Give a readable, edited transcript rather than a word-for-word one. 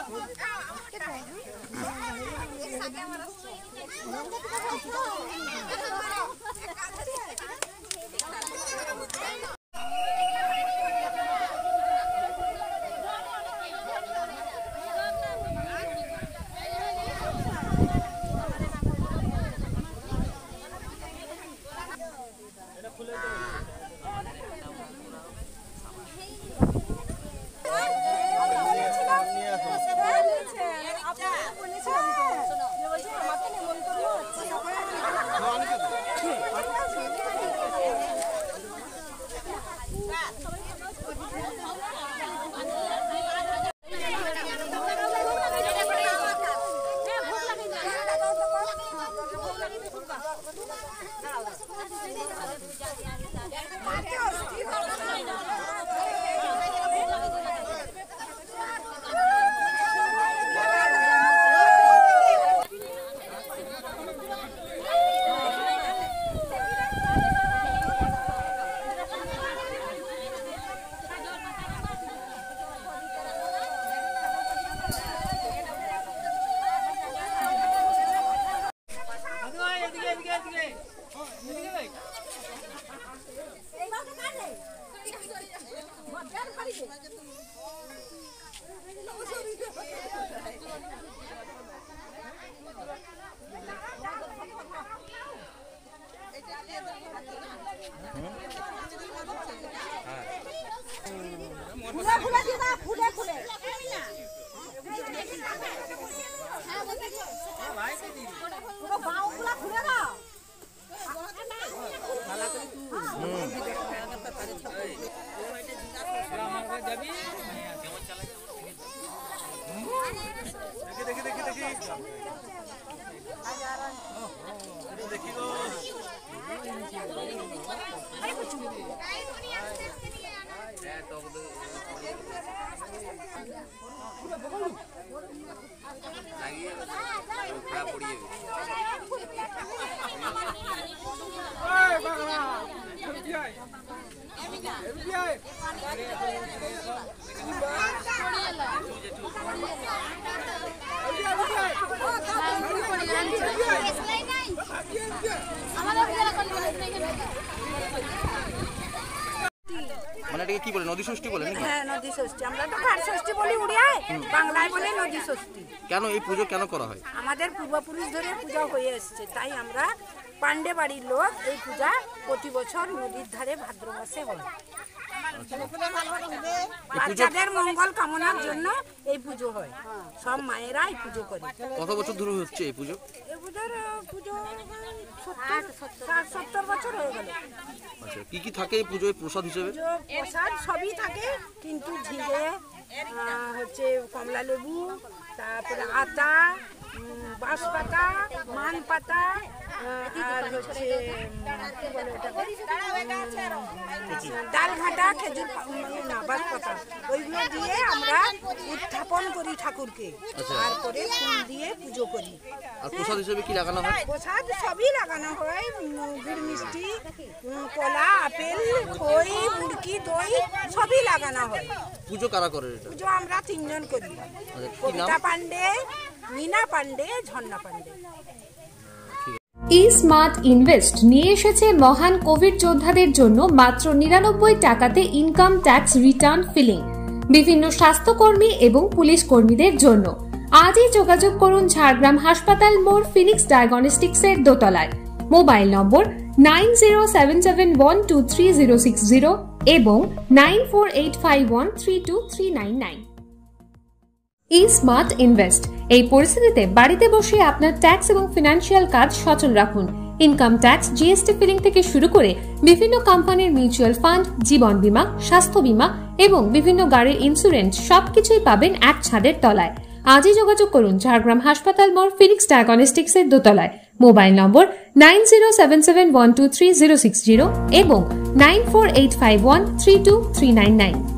কি বলে নদী ষষ্ঠী বলে নাকি? হ্যাঁ নদী ষষ্ঠী, আমরা তো ঘাট ষষ্ঠী বলি উড়িয়ায়, বাংলায় বলে নদী ষষ্ঠী। কেন এই পুজো কেন করা হয়? আমাদের পূর্বপুরুষ ধরে পূজা হয়ে আসছে, তাই আমরা পান্ডে বাড়ির লোক এই পূজা প্রতি বছর নদীর ধারে ভাদ্র মাসে হয়। বাচ্চাদের মঙ্গল কামনার জন্য এই পুজো হয়, সব মায়েরা এই পুজো করে। কত বছর ধরে হচ্ছে এই পুজো? এই পুজো 60-70 বছর হয়ে গেল। আচ্ছা, কি কি থাকে এই পুজোয় প্রসাদ হিসেবে? প্রসাদ সবই থাকে, কিন্তু ঝিঙে হচ্ছে, কমলা লেবু, তারপরে আতা, বাঁশ পাতা, মান পাতা, আর হচ্ছে ডাল ঘাটা, খেজুর না বাঁশ পাতা, ওইগুলো দিয়ে আমরা উত্থাপন করি ঠাকুরকে, তারপরে ফুল দিয়ে পুজো করি। আর প্রসাদ হিসেবে কি লাগানো হয়? প্রসাদ সবই লাগানো হয়, গুড় মিষ্টি, কলা, আপেল, খই, মুড়কি, দই সবই লাগানো হয়। পুজো কারা করে? পুজো আমরা 3 জন করি, কবিতা পান্ডে, मीना पांडे, झन्ना पांडे। স্মার্ট ইনভেস্ট নিয়ে এসেছে মহান কোভিড যোদ্ধাদের জন্য মাত্র 99 টাকাতে ইনকাম ট্যাক্স রিটার্ন ফিলিং বিভিন্ন স্বাস্থ্যকর্মী এবং পুলিশ কর্মীদের জন্য। আজই যোগাযোগ করুন ঝাড়গ্রাম হাসপাতাল মোড় ফিনিক্স ডায়াগনস্টিক্স এর দোতলায়। মোবাইল নম্বর 9077123060 এবং 9485132399। স্মার্ট ইনভেস্ট এই পরিস্থিতিতে বাড়িতে বসে আপনার ট্যাক্স এবং ফিনান্সিয়াল কাজ সচল রাখুন। ইনকাম ট্যাক্স, জিএসটি ফিলিং থেকে শুরু করে বিভিন্ন কোম্পানির মিউচুয়াল ফান্ড, জীবন বীমা, স্বাস্থ্য বীমা এবং বিভিন্ন গাড়ির ইন্স্যুরেন্স সবকিছুই পাবেন এক ছাদের তলায়। আজই যোগাযোগ করুন ঝাড়গ্রাম হাসপাতাল মোড় ফিনিক্স ডায়াগনস্টিক্স এর দোতলায়। মোবাইল নম্বর 9077123060 এবং 9485132399।